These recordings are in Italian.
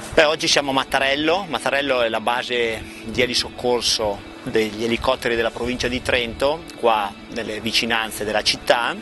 Oggi siamo a Mattarello. Mattarello è la base di elisoccorso degli elicotteri della provincia di Trento, qua nelle vicinanze della città.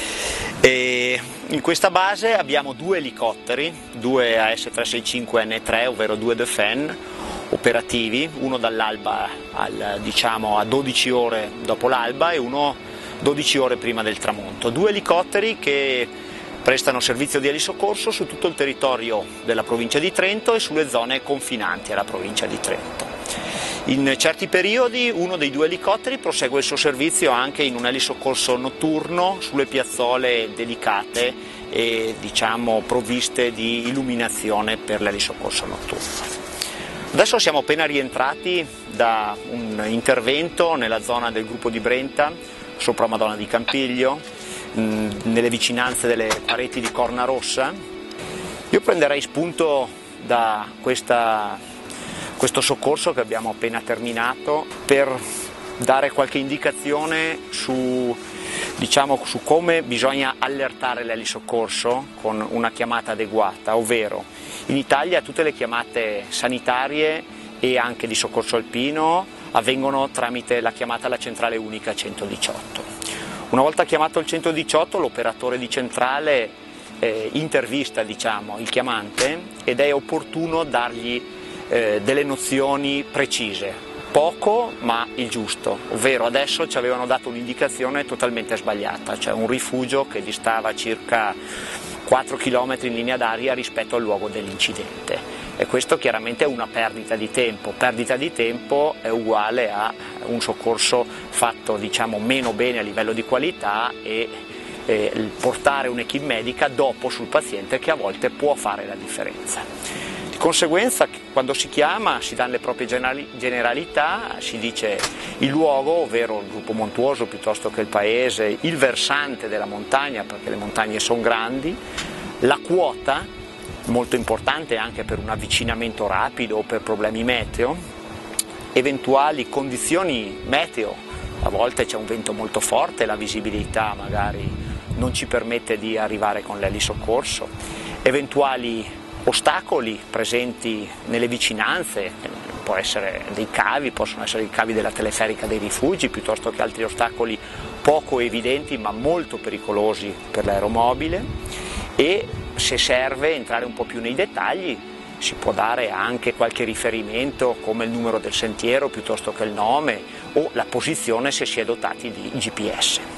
E in questa base abbiamo due elicotteri, due AS365N3, ovvero due Dauphin operativi, uno dall'alba a 12 ore dopo l'alba e uno 12 ore prima del tramonto. Due elicotteri che prestano servizio di elisoccorso su tutto il territorio della provincia di Trento e sulle zone confinanti alla provincia di Trento. In certi periodi uno dei due elicotteri prosegue il suo servizio anche in un elisoccorso notturno sulle piazzole dedicate e provviste di illuminazione per l'elisoccorso notturno. Adesso siamo appena rientrati da un intervento nella zona del gruppo di Brenta, sopra Madonna di Campiglio, nelle vicinanze delle pareti di Corna Rossa. Io prenderei spunto da questo soccorso che abbiamo appena terminato per dare qualche indicazione su come bisogna allertare l'elisoccorso con una chiamata adeguata, ovvero in Italia tutte le chiamate sanitarie e anche di soccorso alpino avvengono tramite la chiamata alla centrale unica 118. Una volta chiamato il 118 l'operatore di centrale intervista il chiamante ed è opportuno dargli delle nozioni precise, poco ma il giusto, ovvero adesso ci avevano dato un'indicazione totalmente sbagliata, cioè un rifugio che distava circa 4 km in linea d'aria rispetto al luogo dell'incidente. E questo chiaramente è una perdita di tempo è uguale a un soccorso fatto meno bene a livello di qualità e portare un'equipe medica dopo sul paziente, che a volte può fare la differenza. Di conseguenza quando si chiama si danno le proprie generalità, si dice il luogo, ovvero il gruppo montuoso piuttosto che il paese, il versante della montagna perché le montagne sono grandi, la quota, molto importante anche per un avvicinamento rapido o per problemi meteo, eventuali condizioni meteo, a volte c'è un vento molto forte, la visibilità magari non ci permette di arrivare con l'elisoccorso, eventuali ostacoli presenti nelle vicinanze, possono essere i cavi della teleferica dei rifugi piuttosto che altri ostacoli poco evidenti ma molto pericolosi per l'aeromobile, e se serve entrare un po' più nei dettagli si può dare anche qualche riferimento come il numero del sentiero piuttosto che il nome o la posizione se si è dotati di GPS.